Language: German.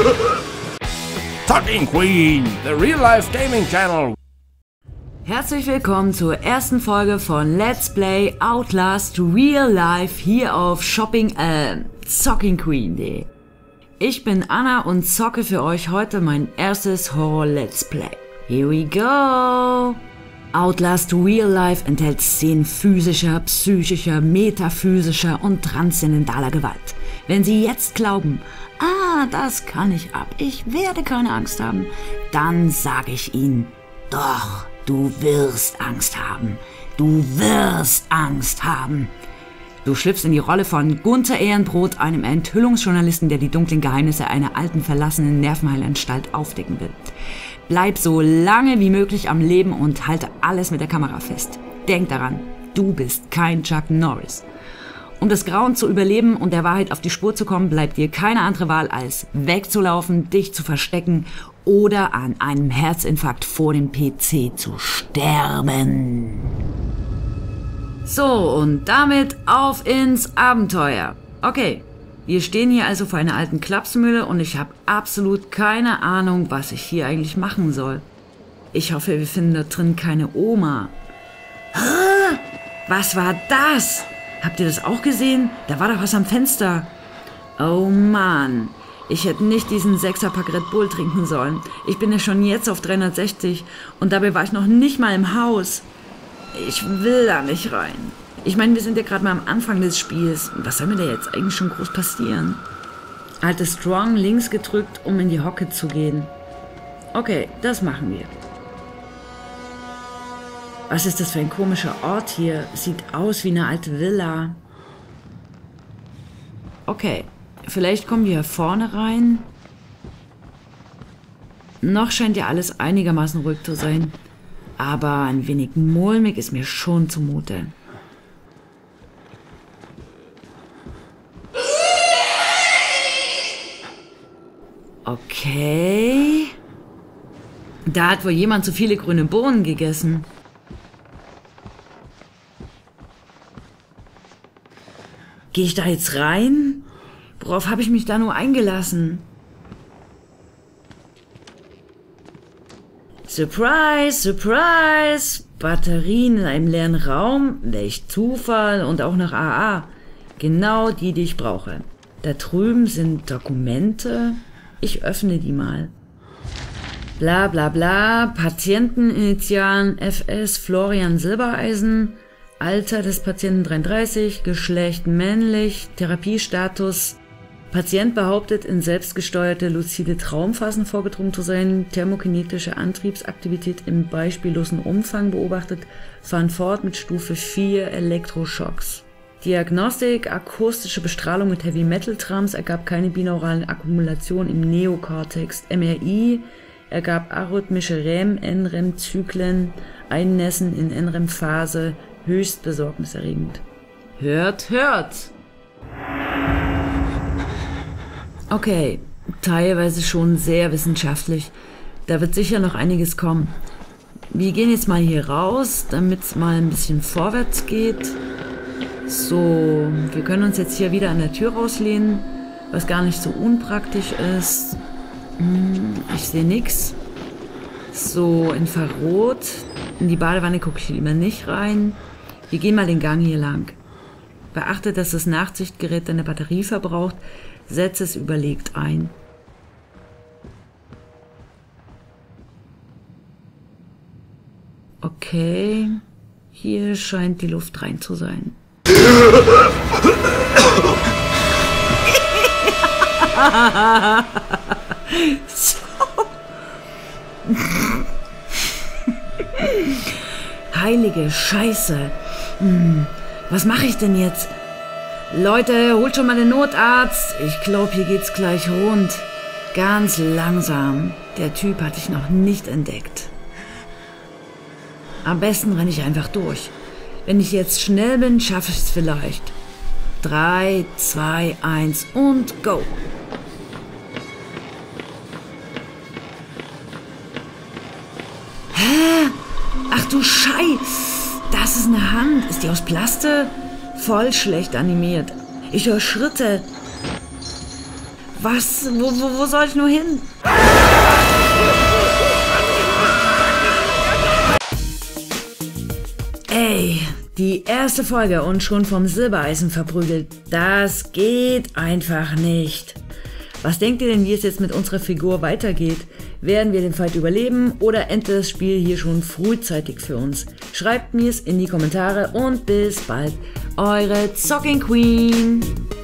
Talking Queen, the Real Life Gaming Channel. Herzlich willkommen zur ersten Folge von Let's Play Outlast Real Life hier auf Zockingqueen.de. Ich bin Anna und zocke für euch heute mein erstes Horror-Let's Play. Here we go! Outlast Real Life enthält Szenen physischer, psychischer, metaphysischer und transzendentaler Gewalt. Wenn Sie jetzt glauben, das kann ich ab, ich werde keine Angst haben, dann sage ich Ihnen, doch, du wirst Angst haben. Du wirst Angst haben. Du schlüpfst in die Rolle von Gunther Ehrenbrot, einem Enthüllungsjournalisten, der die dunklen Geheimnisse einer alten, verlassenen Nervenheilanstalt aufdecken will. Bleib so lange wie möglich am Leben und halte alles mit der Kamera fest. Denk daran, du bist kein Chuck Norris. Um das Grauen zu überleben und der Wahrheit auf die Spur zu kommen, bleibt dir keine andere Wahl, als wegzulaufen, dich zu verstecken oder an einem Herzinfarkt vor dem PC zu sterben. So, und damit auf ins Abenteuer. Okay, wir stehen hier also vor einer alten Klapsmühle und ich habe absolut keine Ahnung, was ich hier eigentlich machen soll. Ich hoffe, wir finden da drin keine Oma. Was war das? Habt ihr das auch gesehen? Da war doch was am Fenster. Oh Mann, ich hätte nicht diesen 6er-Pack Red Bull trinken sollen. Ich bin ja schon jetzt auf 360 und dabei war ich noch nicht mal im Haus. Ich will da nicht rein. Ich meine, wir sind ja gerade mal am Anfang des Spiels. Was soll mir da jetzt eigentlich schon groß passieren? Halte Strong links gedrückt, um in die Hocke zu gehen. Okay, das machen wir. Was ist das für ein komischer Ort hier? Sieht aus wie eine alte Villa. Okay, vielleicht kommen wir hier vorne rein. Noch scheint ja alles einigermaßen ruhig zu sein. Aber ein wenig mulmig ist mir schon zumute. Okay. Da hat wohl jemand zu viele grüne Bohnen gegessen. Gehe ich da jetzt rein? Worauf habe ich mich da nur eingelassen? Surprise, surprise! Batterien in einem leeren Raum? Welch Zufall und auch nach AA. Genau die ich brauche. Da drüben sind Dokumente. Ich öffne die mal. Bla bla bla. Patienteninitialen FS Florian Silbereisen. Alter des Patienten 33, Geschlecht männlich, Therapiestatus. Patient behauptet, in selbstgesteuerte luzide Traumphasen vorgedrungen zu sein, thermokinetische Antriebsaktivität im beispiellosen Umfang beobachtet, fahren fort mit Stufe 4 Elektroschocks. Diagnostik, akustische Bestrahlung mit Heavy-Metal-Trams ergab keine binauralen Akkumulation im Neokortex. MRI ergab arrhythmische REM-NREM-Zyklen, Einnässen in NREM-Phase, höchst besorgniserregend. Hört, hört! Okay, teilweise schon sehr wissenschaftlich. Da wird sicher noch einiges kommen. Wir gehen jetzt mal hier raus, damit es mal ein bisschen vorwärts geht. So, wir können uns jetzt hier wieder an der Tür rauslehnen, was gar nicht so unpraktisch ist. Ich sehe nichts. So, Infrarot. In die Badewanne gucke ich lieber nicht rein. Wir gehen mal den Gang hier lang. Beachte, dass das Nachtsichtgerät eine Batterie verbraucht. Setze es überlegt ein. Okay, hier scheint die Luft rein zu sein. So. Heilige Scheiße. Was mache ich denn jetzt? Leute, holt schon mal den Notarzt. Ich glaube, hier geht's gleich rund. Ganz langsam. Der Typ hatte ich noch nicht entdeckt. Am besten renne ich einfach durch. Wenn ich jetzt schnell bin, schaffe ich es vielleicht. 3, 2, 1 und go. Hä? Ach du Scheiß. Das ist eine Hand. Ist die aus Plaste? Voll schlecht animiert. Ich höre Schritte. Was? Wo soll ich nur hin? Ey, die erste Folge und schon vom Silbereisen verprügelt. Das geht einfach nicht. Was denkt ihr denn, wie es jetzt mit unserer Figur weitergeht? Werden wir den Fight überleben oder endet das Spiel hier schon frühzeitig für uns? Schreibt mir's in die Kommentare und bis bald. Eure Zocking Queen.